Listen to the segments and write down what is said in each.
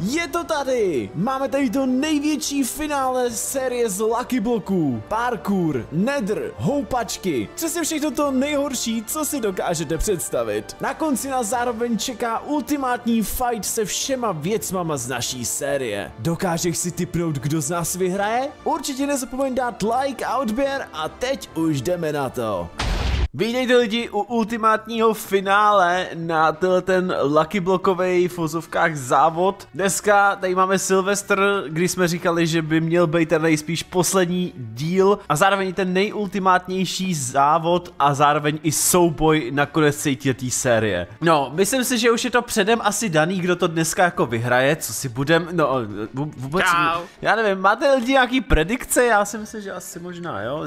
Je to tady! Máme tady to největší finále série z Lucky Blocků. Parkour, nether, houpačky. Přesně všechno to nejhorší, co si dokážete představit. Na konci nás zároveň čeká ultimátní fight se všema věcmama z naší série. Dokážeš si tipnout, kdo z nás vyhraje? Určitě nezapomeň dát like a odběr a teď už jdeme na to. Vítejte lidi u ultimátního finále na ten Lucky Blockovej v ozovkách závod. Dneska tady máme Silvestr, kdy jsme říkali, že by měl být ten nejspíš poslední díl a zároveň ten nejultimátnější závod a zároveň i souboj na konec té série. No, myslím si, že už je to předem asi daný, kdo to dneska jako vyhraje, co si budem, no vůbec, já nevím, máte lidi nějaký predikce? Já si myslím, že asi možná, jo.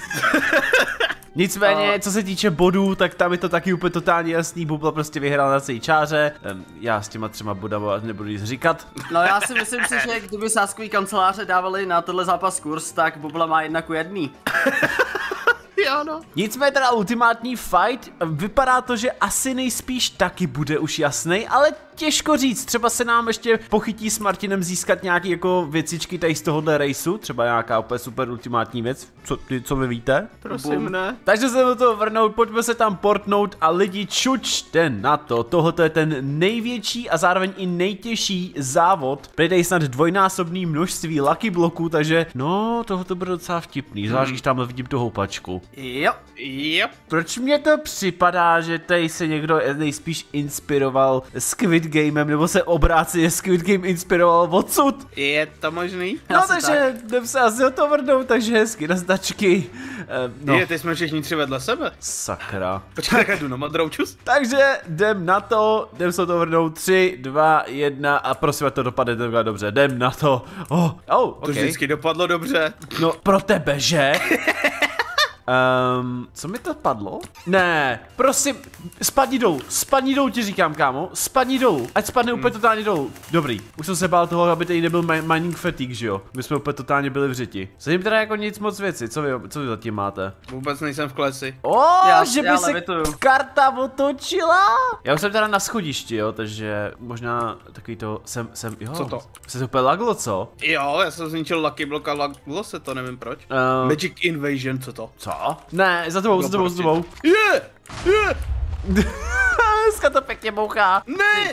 Nicméně, co se týče bodů, tak tam je to taky úplně totálně jasný, Bubla prostě vyhrál na celý čáře, já s těma 3 bodama nebudu nic říkat. No já si myslím si, že kdyby sáskový kanceláře dávali na tenhle zápas kurz, tak Bubla má 1:1. Jo no. Nicméně teda ultimátní fight, vypadá to, že asi nejspíš taky bude už jasný, ale těžko říct, třeba se nám ještě pochytí s Martinem získat nějaký jako věcičky tady z tohohle raceu, třeba nějaká úplně super ultimátní věc, co vy víte? Prosím, ne. Takže se do toho vrnout, pojďme se tam portnout a lidi čučte na to, tohoto je ten největší a zároveň i nejtěžší závod, přijde snad dvojnásobný množství Lucky Blocků, takže no, tohoto bude docela vtipný, zvlášť když tamhle vidím tu houpačku. Jo. Proč mě to připadá, že tady se někdo nejspíš inspiroval Squid Gamem, nebo se obráceně Squid Game inspiroval odsud? Je to možný? No takže jdem se asi o to vrnout, takže hezky na značky. No. Ty jsme všichni 3 vedle sebe. Sakra. Počkej, tak jdu na modroučus. Takže jdem na to, jdem se o to vrnout, 3, 2, 1 a prosím, ať to dopadne takhle dobře, jdem na to. To okay. vždycky dopadlo dobře. No, pro tebe, že? Co mi to padlo? Ne, prosím, spadni dolů ti říkám, kámo, spadni dolů, ať spadne úplně totálně dolů. Dobrý, už jsem se bál toho, aby tady nebyl mining fatigue, že jo? My jsme úplně totálně byli v řiti. Zatím teda jako nic moc věci, co vy zatím máte? Vůbec nejsem v klesi. Že by se karta otočila? Já už jsem teda na schodišti, jo, takže možná takový to, jo. Co to? Se to úplně laglo, co? Jo, já jsem zničil Lucky Block a laglo se to, nevím proč. Magic Invasion, co to? Co? Ne, za tebou. Dneska to pěkně bouchá. Ne.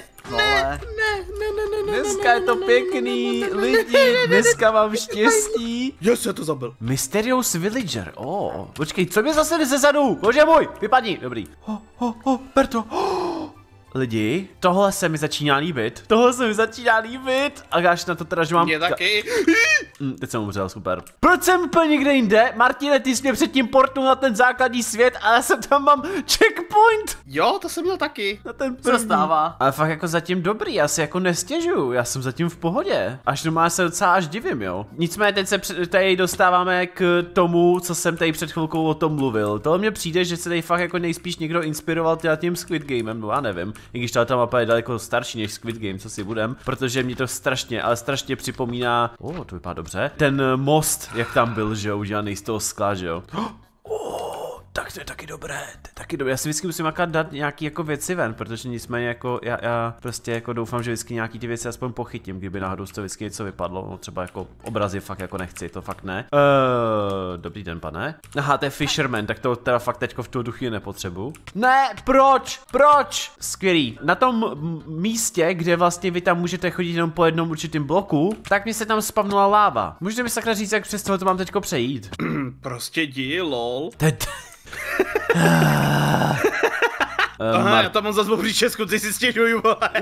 Dneska je to pěkný, lidi, dneska mám štěstí. Já to zabil. Mysterious Villager, počkej, co mě zase jde zezadu? Bože můj, vypadni, dobrý. Berto. Lidi, tohle se mi začíná líbit. A až na to teda, že mám... Mě taky. Teď jsem umřel, super. Proč jsem úplně někde jinde? Martine, ty jsi mě předtím portnul na ten základní svět a já jsem tam mám checkpoint. Jo, to jsem měl taky. Na ten první. Co stává? Ale fakt jako zatím dobrý, já si jako nestěžuju, já jsem zatím v pohodě. Až doma se docela až divím, jo. Nicméně teď se tady dostáváme k tomu, co jsem tady před chvilkou o tom mluvil. Tohle mně přijde, že se tady fakt jako nejspíš někdo inspiroval tím Squid Gamem, no já nevím. I když ta mapa je daleko starší než Squid Game, co si budem, protože mě to strašně připomíná, to vypadá dobře, ten most, jak tam byl, že jo, udělaný z toho skla, že jo. Tak to je taky dobré, já si vždycky musím dát nějaký jako věci ven, protože nicméně jako já prostě jako doufám, že vždycky nějaký ty věci aspoň pochytím, kdyby náhodou z toho vždycky něco vypadlo, no třeba jako obrazy fakt jako nechci, to fakt ne. Dobrý den, pane. Aha, to je Fisherman, tak to teda fakt teďko v tu chvíli nepotřebuju. Ne, proč? Skvělý. Na tom místě, kde vlastně vy tam můžete chodit jenom po jednom určitým bloku, tak mi se tam spavnula láva. Můžete mi sakra říct, jak přes toho to mám teďko přejít? Prostě jdi, lol. Aha, já tam mám zase dobrý Česku, ty si stěžuju,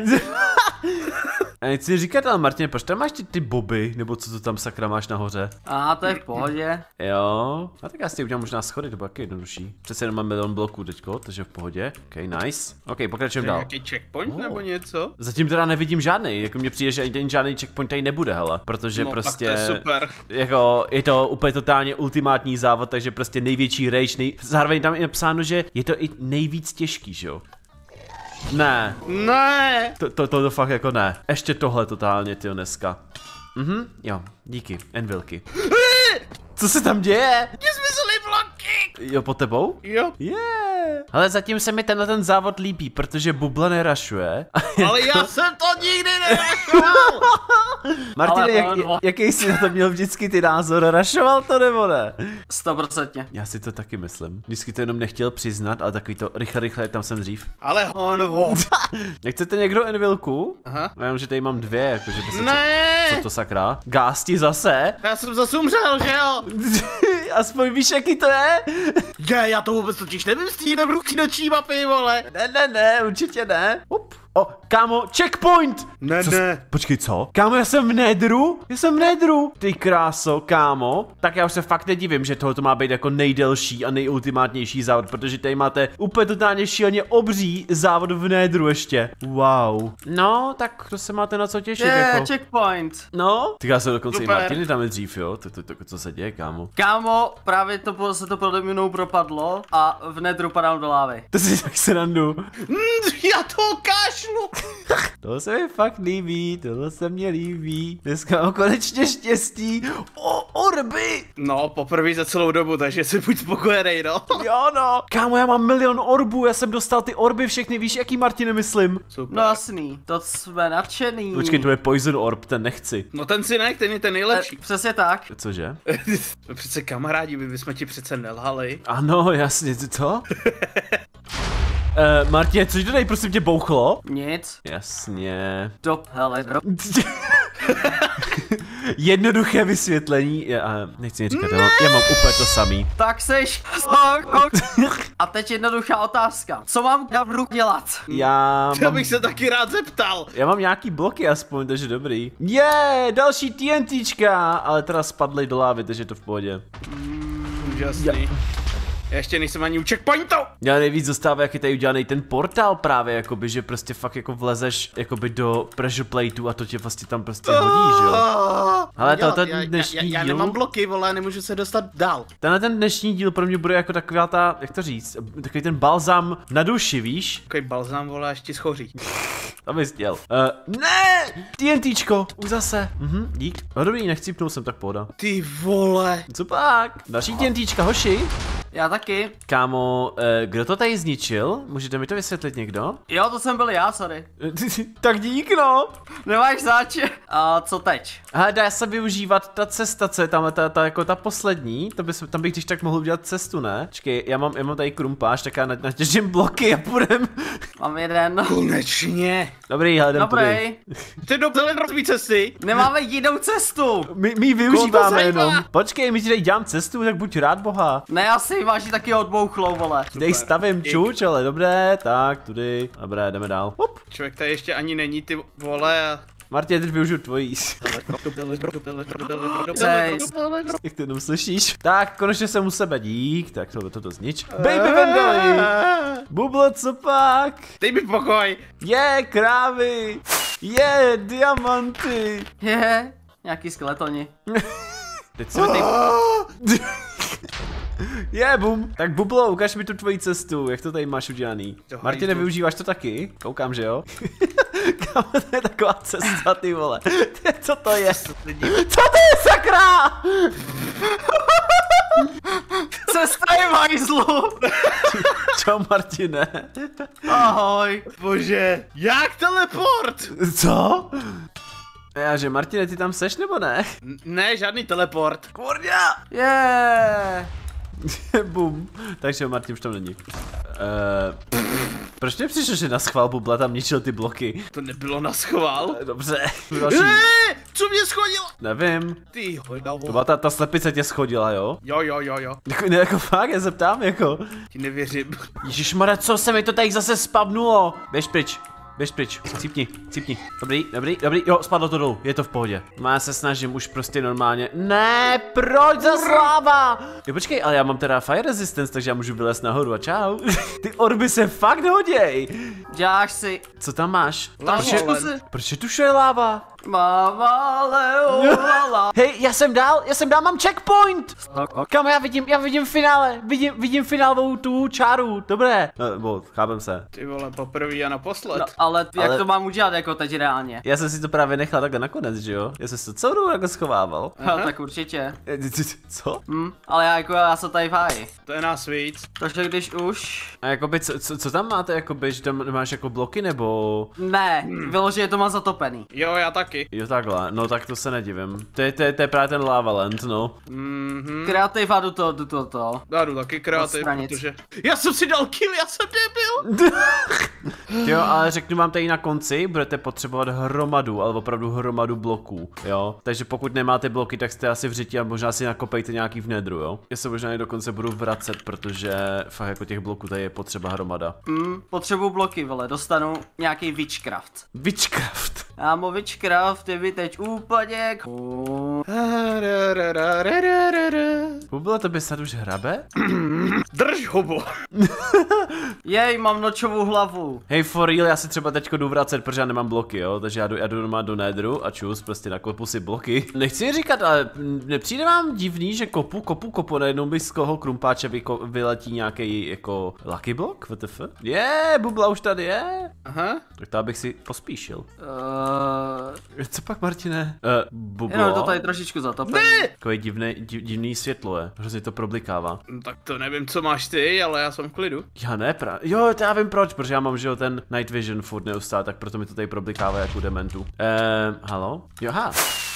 A chci říkat, ale Martin, proč tam máš ty boby, nebo co to tam sakra máš nahoře? To je v pohodě. Jo, a tak já si udělám možná schody, to bude taky jednodušší. Přece jenom mám 1 milion bloků teďko, takže v pohodě. Ok, nice. Ok, pokračujeme dál. Nějaký checkpoint nebo něco? Zatím teda nevidím žádný, jako mně přijde, že ani žádný checkpoint tady nebude, hele. Protože prostě, tak to je super. Jako, je to úplně totálně ultimátní závod, takže prostě největší rage, zároveň tam je napsáno, že je to i nejvíc těžký, že jo? Ne. To fakt jako ne. Ještě tohle totálně, tyjo, dneska. Jo, díky, Envilky. Co se tam děje? Mě zmizely bloky. Jo, pod tebou? Jo. Yeah. Ale zatím se mi ten závod líbí, protože Bubla nerašuje. Ale já jsem to nikdy nerašoval! Martine, jaký jsi na to měl vždycky ty názor? Rašoval to nebo ne? 100%. Já si to taky myslím. Vždycky to jenom nechtěl přiznat, ale takový to rychle, tam jsem dřív. Ale honovo. Nechcete někdo Envilku? Aha. Já vím, že tady mám 2, jakože by se Ne! co to sakra? Gásti zase? Já jsem zase umřel, že jo? Aspoň víš, jaký to je? Já to vůbec totiž nevím, střídám ruky noční mapy, vole. Ne, určitě ne. O, kámo, checkpoint! Ne. Počkej, co? Kámo, já jsem v Nedru? Ty kráso, kámo. Tak já už se fakt nedivím, že tohle má být jako nejdelší a nejultimátnější závod, protože tady máte úplně totálně šíleně obří závod v Nedru ještě. Wow. No, tak to se máte na co těšit, jako. Checkpoint. No, ty já se dokonce Super. i Martiny tam je dřív, jo? Co se děje, kámo? Kámo, právě se to pode mnou propadlo a v Nedru padám do lávy. To si tak srandu. Já to kašlu. To se mi fakt líbí, tohle se mně líbí. Dneska mám konečně štěstí. O, orby! No, poprvé za celou dobu, takže si buď spokojenej, no. Jo no. Kámo, já mám milion orbů, já jsem dostal ty orby všechny, víš jaký, Martine, myslím? Super. No jasný, to jsme nadšený. Počkej, to je Poison Orb, ten nechci. No ten si ne, ten je ten nejlepší. Přesně tak. Cože? Přece kamarádi, my bychom ti přece nelhali. Ano, jasně, co? Martine, což to tady prosím tě bouchlo? Nic. Jasně. Do hele, bro. Jednoduché vysvětlení, nechci říkat, já mám úplně to samý. Tak seš. A teď jednoduchá otázka. Co mám v ruku dělat? Já bych se taky rád zeptal. Já mám nějaký bloky aspoň, takže dobrý. Další TNTčka, ale teda spadly do lávy, takže to v pohodě. Úžasný. Já ještě nejsem ani u checkpointu. Já nejvíc dostává, jak je tady udělaný ten portál právě, jakoby, že prostě fakt jako vlezeš jakoby do pressure plateu a to tě vlastně tam prostě hodí, že jo? Ale tohle dnešní díl... Já nemám bloky, vole, nemůžu se dostat dál. Ten dnešní díl pro mě bude jako taková ta, jak to říct, takový ten balzám na duši, víš? Takový balzám, vole, až ti schoří. To bys chtěl. Ne! TNTčko, už zase. Dík. No dobrý, nechcípnul jsem, tak pohoda. Ty vole. Co pak? Další TNTčka, hoši. Já taky. Kámo, kdo to tady zničil? Můžete mi to vysvětlit někdo? Jo, to jsem byl já, sorry. Tak dík, no. Nemáš zač. A co teď? Aha, dá se využívat ta cesta, co je tam, jako ta poslední, tam bych když tak mohl udělat cestu, ne? Čekej, já mám tady krumpáž, tak já natěžím bloky a půjdem. Mám jeden. Konečně. Dobrý, hele, jdem tudy. Dobrý. Ty do rozbí cesty. Nemáme jinou cestu. My ji využíváme jenom. Počkej, my ti tady dělám cestu, tak buď rád boha. Ne, asi máš taky odbouchlou, vole. Dej stavím čuč, ale dobré, tak tudy. Dobré, jdeme dál. Hop. Člověk tady ještě ani není, ty vole. A... Martin, teď využiju tvojí. Jak ty jenom slyšíš? Tak, konečně jsem u sebe, dík. Tak toto znič. Baby Vendali! Bublo, co pak? Dej mi pokoj. Krávy! Diamanty! Nějaký skeletoni. Teď se tady... Bum. Tak Bublo, ukaž mi tu tvoji cestu, jak to tady máš udělaný. Martine, využíváš to taky? Koukám, že jo? Kámo, to je taková cesta, ty vole. Co to je? Co to je, sakra? Cesta je majzlu. Čau, Martine. Ahoj. Bože, jak teleport? Co? Že Martine, ty tam seš nebo ne? Ne, žádný teleport. Kurňa! Bum. Takže Martin už tam není. Proč mě přišlo, že na schvál Bubla tam ničil ty bloky? To nebylo na schvál. Dobře. Co mě schodilo? Nevím. Ty To byla ta slepice tě schodila, jo? Jo. Ne, jako fakt, já se ptám, jako. Ti nevěřím. Ježišmarja, co se mi to tady zase spavnulo? Běž pryč, cípni. Dobrý, jo, spadlo to dolů, je to v pohodě. No já se snažím už prostě normálně. Ne, proč za sláva? Jo, počkej, ale já mám teda fire resistance, takže já můžu vylézt nahoru a čau. Ty orby se fakt hoděj. Děláš si. Co tam máš? Proč Proč je tu láva? Mama Leovala. Hej, já jsem dál, mám checkpoint! Kam já vidím finále, vidím finálovou tu čáru, dobré. Chápem se. Ty vole, poprvé a naposled. No, ale jak to mám udělat jako teď reálně? Já jsem si to právě nechal takhle nakonec, že jo? Já jsem si to celou dobu jako schovával. Tak určitě. Co? Ale já jsem tady v háji. To je nás víc. Takže když už... A jakoby, co tam máte, jakoby, že tam máš jako bloky, nebo... Ne, vyloženě to má zatopený. Jo, já taky. Jo takhle, no tak to se nedivím. To je právě ten Lava Land, no. Kreativ a jdu to. Já jdu taky kreativ, Odstranit. protože... Já jsem si dal kill, já jsem debil. Jo, ale řeknu vám tady na konci, budete potřebovat hromadu, ale opravdu hromadu bloků, jo. Takže pokud nemáte bloky, tak jste asi v řiti a možná si nakopejte nějaký v nedru, jo. Já se možná i dokonce budu vracet, protože fakt jako těch bloků tady je potřeba hromada. Potřebuju bloky, vole, dostanu nějaký witchcraft. Witchcraft. Ámo, witchcraft je mi teď úplně Bublo, to by snad už hrabe? Drž hubu. Jej, mám nočovou hlavu. Hej, for real, já si třeba teďko jdu vracet, protože já nemám bloky, jo, takže já jdu doma do nedru a čus, prostě naklopu si bloky. Nechci říkat, ale nepřijde vám divný, že kopu, najednou by z koho krumpáče vyletí nějaký jako lucky block, WTF? Bubla už tady je. Aha. Tak to abych si pospíšil. Co pak, Martine? Bublo? Jenom to tady trošičku zatopený. Takový divný světlo je, hrozně to problikává. Tak to nevím, co máš ty, ale já jsem v klidu. Já ne, jo, to já vím proč, protože já mám, že jo, ten night vision furt neustále, tak proto mi to tady problikává jako dementu. Halo? Jo, aha.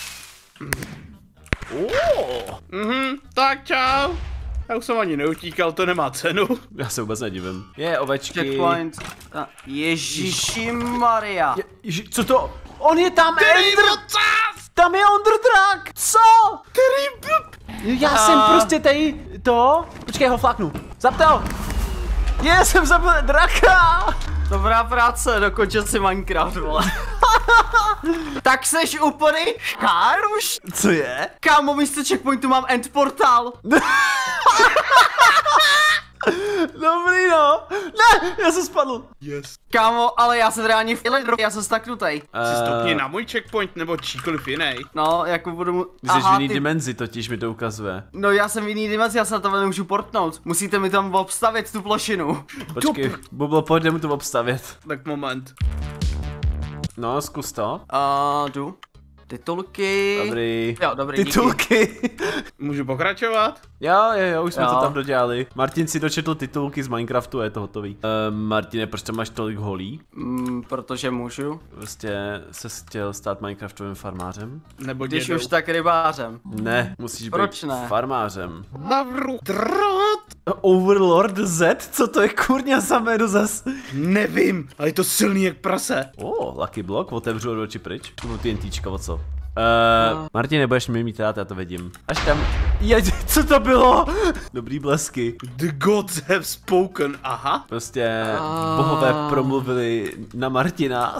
Tak čau. Já už jsem ani neutíkal, to nemá cenu. Já se vůbec nedivím. Ovečky. Checkpoint. Ježiši Maria. Co to? On je tam, Ender! Tam je Underdrag! Co? Já jsem prostě tady to... Počkej, ho flaknu. Zapte ho! Jsem zabil draka! Dobrá práce, dokončil si Minecraft, vole. Tak seš úplný škáruš. Co je? Kámo, místo checkpointu mám end portál. Dobrý, no. Ne, já jsem spadl. Yes. Kámo, ale já jsem reálně v Eledro, já jsem staknutej. Si stopni na můj checkpoint nebo číkoliv jiný. No, jako budu mu... Ty jsi v jiný dimenzi, totiž mi to ukazuje. No já jsem v jiný dimenzi, já se na to nemůžu portnout. Musíte mi tam obstavit tu plošinu. Počkej, Bublo, pojď mu to obstavět. Tak moment. No, zkus to. Jdu. Titulky. Dobrý. Jo, dobrý, Titulky. Můžu pokračovat? Jo, už jsme to tam dodělali. Martin si dočetl titulky z Minecraftu a je to hotový. Martine, proč tam máš tolik holí? Protože můžu. Prostě se chtěl stát Minecraftovým farmářem? Nebo Když dědou. už tak rybářem. Ne, musíš Proč být ne? farmářem. Drot? Overlord Z? Co to je kurňa za jméno zas? Nevím, ale je to silný jak prase. Lucky block, otevřu oči pryč. Tu TNTčka, o co? Martin, nebudeš mě mít rád, já to vidím. Až tam... Co to bylo? Dobrý blesky. The gods have spoken, aha. Prostě bohové promluvili na Martina.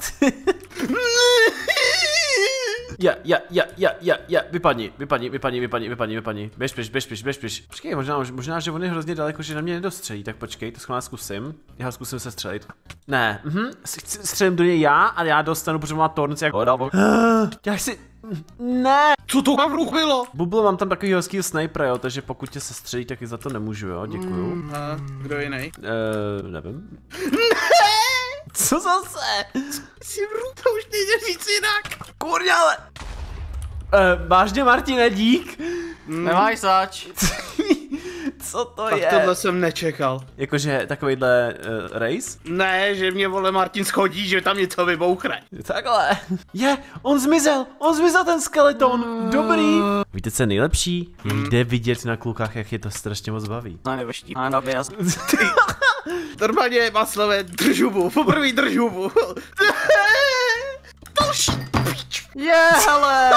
Vypadni. Běž. Počkej, možná, že on je hrozně daleko, že na mě nedostřelí, tak počkej, to schválně zkusím. Já ho zkusím se střelit. Ne, střelím do něj já a já dostanu, protože má tornci jak... Já si... Ne! Co to tam bylo? Bublo, mám tam takový hezký snipera, jo, takže pokud tě se střelí, tak i za to nemůžu, jo, děkuju. A kdo jiný? Nevím. Co zase? To už nejde říct jinak. Kurňa, ale... vážně, Martine, dík. Nemáš zač. Co to Tak je? tohle jsem nečekal. Jakože takovýhle race? Ne, že mě vole Martin schodí, že tam něco vybouchne. Takhle. On zmizel ten skeleton. Dobrý. Víte, co je nejlepší? Jde vidět na klukách, jak je to strašně moc baví. No nevyští. Ano, jasný. Normálně má slové držubu, poprvé držubu. Hele.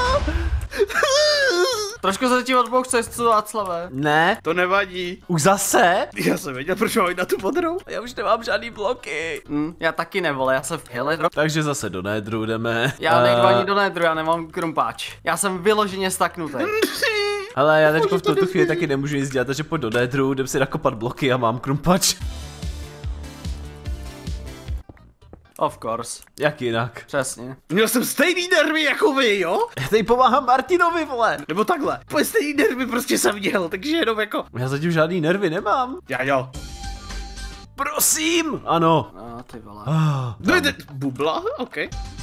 Trošku se tím odbouk cestu, Václave. Ne. To nevadí. Už zase? Já jsem věděl, proč mám jít na tu modrou. Já už nemám žádný bloky. Já taky nevole, já jsem v Eledro. Takže zase do nedru jdeme. Já nejdu ani do nedru, já nemám krumpáč. Já jsem vyloženě staknutý. Ale já teďko v tuto chvíli taky nemůžu nic dělat, takže pojď do nedru, jdem si nakopat bloky a mám krumpač. Of course. Jak jinak? Přesně. Měl jsem stejný nervy jako vy, jo? Já tady pomáhám Martinovi, vole. Nebo takhle. Úplně stejný nervy prostě jsem měl, takže jenom jako... Já zatím žádný nervy nemám. Já jo. Prosím. Ano. No, ty vole. Bubla? OK.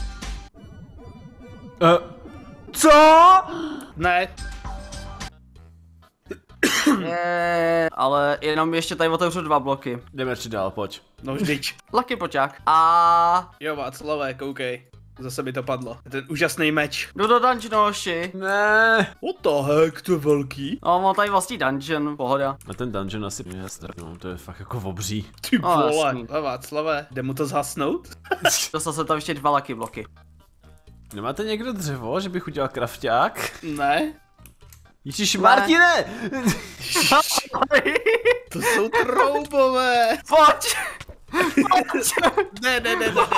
Co? Ne. Ale jenom ještě tady otevřu 2 bloky. Jdeme ještě dál, pojď. No vždyť. Lucky poťák. A Jo, Václavé, koukej. Zase mi to padlo. Ten úžasný meč. jdu do dungeonu, hoši. Ne. What the heck, to je velký. No, mám tady vlastní dungeon, pohoda. Na ten dungeon asi mě strpnou, to je fakt jako obří. Ty No, vole. jasný. Václavé, jde mu to zhasnout? Dostal jsem tam ještě 2 lucky bloky. Nemáte někdo dřevo, že bych udělal krafťák? Ne. Ježíš, Martine! To jsou troubové. Pojď! Ne.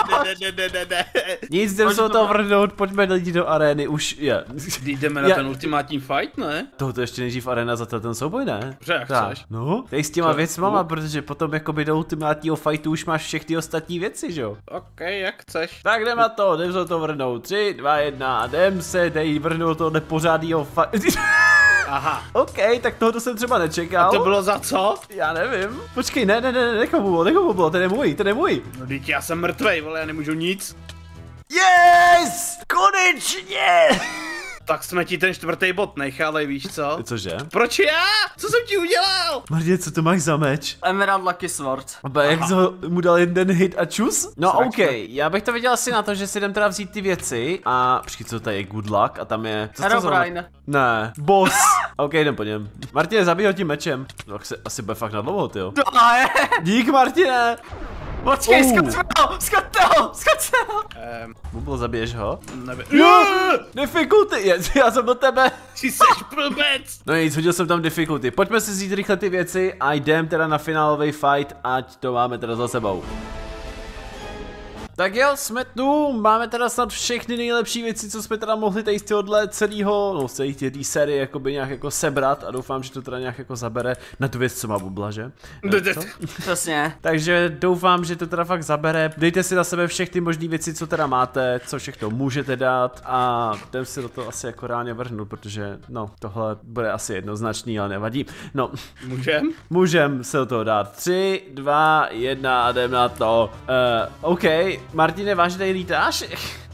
Nic, jdem se o toho vrhnout, pojďme lidi do arény, už je. Jdeme na ten ultimátní fight, ne? Tohoto ještě nejdřív arena za ten souboj, ne? Dobře, jak Tak, chceš. no, tady s těma věcmama, protože potom jakoby do ultimátního fightu už máš všechny ostatní věci, že jo? OK, jak chceš. Tak jdem na to, jdem se o to vrhnout, 3, 2, 1 a jdem se tady vrhnout toho nepořádného Aha. OK, tak tohoto jsem třeba nečekal. To bylo za co? Já nevím. Počkej, ne, nechom mu bylo, ten je můj. No teď já jsem mrtvej, vole, já nemůžu nic. Yes! Konečně! Tak jsme ti ten 4. bod nechali, víš co? Cože? Proč já? Co jsem ti udělal? Martin, co to máš za meč? Emerald Lucky Sword. A jak jsi mu dal jeden hit a čus? No Sračka. OK, já bych to viděl asi na to, že si jdem teda vzít ty věci a počkej, co tady je good luck a tam je... Co to za- Herobrine. Ne, boss. OK, jdem po něm. Martin, zabij ho tím mečem. No, tak se asi bude fakt na dlouho, tyjo. To je. Dík, Martine! Počkej, skoč ho! Bublo, zabiješ ho? Nevím. Difficulty, já jsem do tebe. Ty seš blbec. No nic, hodil jsem tam difficulty. Pojďme si vzít rychle ty věci a jdem teda na finálový fight, ať to máme teda za sebou. Tak jo, jsme tu, máme teda snad všechny nejlepší věci, co jsme teda mohli tady z tohohle celého, no z celé té série jakoby nějak jako sebrat a doufám, že to teda nějak jako zabere na tu věc, co má Bubla, že? Co? Přesně. Takže doufám, že to teda fakt zabere. Dejte si na sebe všechny možné věci, co teda máte, co všechno můžete dát a jdem si do toho asi jako reálně vrhnout, protože no, tohle bude asi jednoznačný, ale nevadí. No, můžem se do toho dát. 3, 2, 1 a jdem na to. OK, Martine, vážně tady lítáš?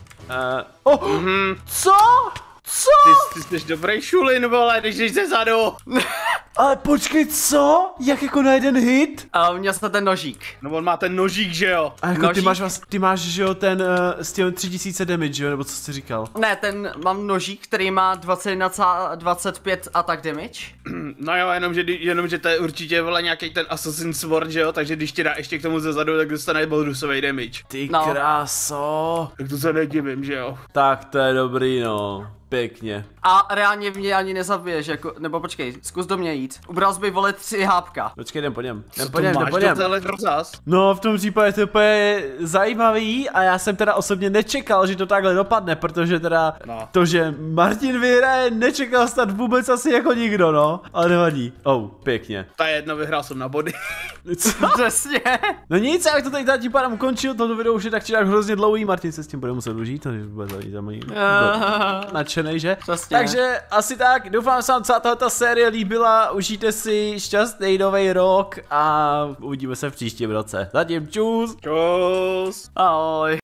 Co? Co? Ty jsi dobrý šulin, vole, když jdeš ze zadu. Ale počkej, co? Jak jako na jeden hit? A měl jsi ten nožík. No on má ten nožík, že jo? A jako Nožík? ty máš, že jo, ten s těmi 3000 damage, že jo, nebo co jsi říkal? Ne, mám nožík, který má 21,25 attack damage. No jo, jenomže to je určitě, vole, nějaký ten Assassin's Sword, že jo? Takže když ti dá ještě k tomu ze zadu, tak dostane bonusový damage. Ty No. kráso. Tak to se nedivím, že jo? Tak to je dobrý, no. Pěkně. A reálně mě ani nezabiješ, jako, nebo počkej, zkus do mě jít. Ubral jsi by, vole, 3 hápka. Počkej, jdem po něm. Co to máš do téhle rozhaz? No, v tom případě to je úplně zajímavý a já jsem teda osobně nečekal, že to takhle dopadne, protože teda to, že Martin vyhraje, nečekal snad vůbec asi jako nikdo, no. Ale nevadí. Pěkně. Ta jedno, vyhrál jsem na body. Co? Přesně. No nic, já bych to tady tím pádem ukončil, toto video už je tak či tak hrozně dlouhý, Martin se s tím bude muset užít, to bude zajímavý. Nadšenej, že? Přesně. Takže asi tak, doufám, že se vám celá tato série líbila, užijte si šťastný nový rok a uvidíme se v příštím roce. Zatím čus! Čus! Ahoj.